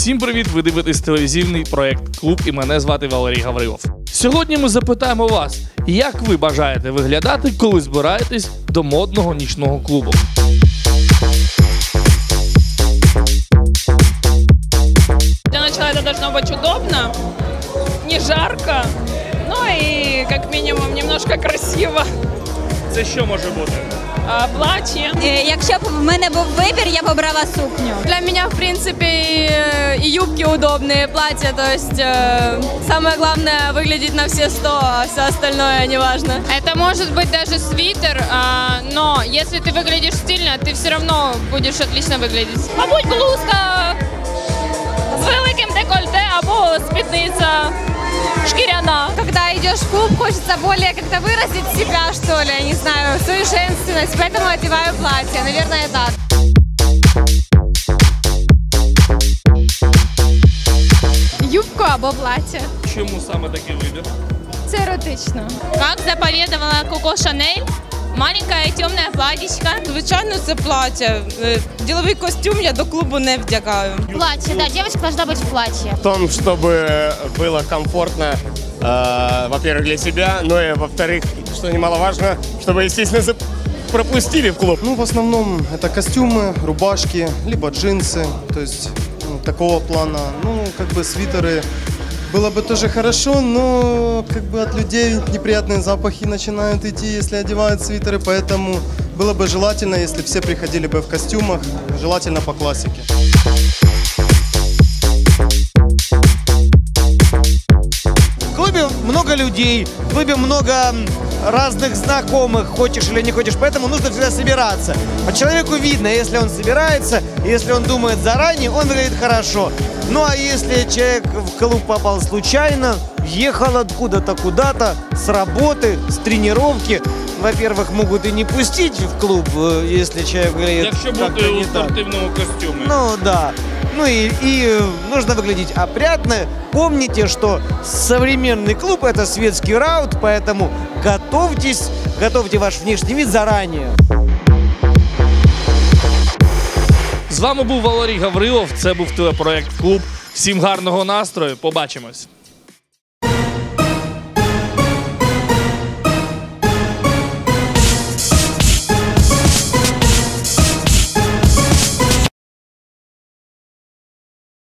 Всім привіт! Ви дивитесь телевізійний проєкт «Клуб» і мене звати Валерій Гаврилов. Сьогодні ми запитаємо вас, як ви бажаєте виглядати, коли збираєтесь до модного нічного клубу. Для начала это должно быть удобно, не жарко, ну и как минимум немножко красиво. Це що може бути? Платье. Якщо б в мене був вибір, я б обрала сукню. Для меня, в принципе, и юбки удобные, и платья, то есть самое главное выглядеть на все 100, а все остальное не важно. Это может быть даже свитер, но если ты выглядишь стильно, ты все равно будешь отлично выглядеть. Мабуть, блузка з великим декольте або спідниця шкіряна. Когда идешь в клуб, хочется более как-то выразить себя, что ли, я не знаю, свою женственность, поэтому одеваю платье, наверное, так. Юбку або плаття. Чому саме такий вибір? Це еротично. Как заповедовала Коко Шанель, маленькое темное платьишко. Звичайно, це плаття. Діловий костюм я до клубу не вдягаю. Платье, да, девочка должна быть в платье. В том, чтобы было комфортно, во-первых, для себя, но и, во-вторых, что немаловажно, чтобы, естественно, пропустили в клуб. Ну, в основном это костюмы, рубашки, либо джинсы, то есть такого плана. Ну, как бы свитеры было бы тоже хорошо, но как бы от людей неприятные запахи начинают идти, если одевают свитеры, поэтому было бы желательно, если все приходили бы в костюмах, желательно по классике. В клубе много людей, в клубе много разных знакомых, хочешь или не хочешь, поэтому нужно всегда собираться. По человеку видно, если он собирается, если он думает заранее, он выглядит хорошо. Ну а если человек в клуб попал случайно, ехал откуда-то куда-то, с работы, с тренировки, во-первых, могут и не пустить в клуб, если человек выглядит Якщо как-то бути у не так. спортивному костюмі. Ну да. Ну и нужно выглядеть опрятно. Помните, что современный клуб – это светский раут, поэтому готовьте ваш внешний вид заранее. З вами був Валерій Гаврилов, це був телепроєкт «Клуб». Всім гарного настрою, побачимось!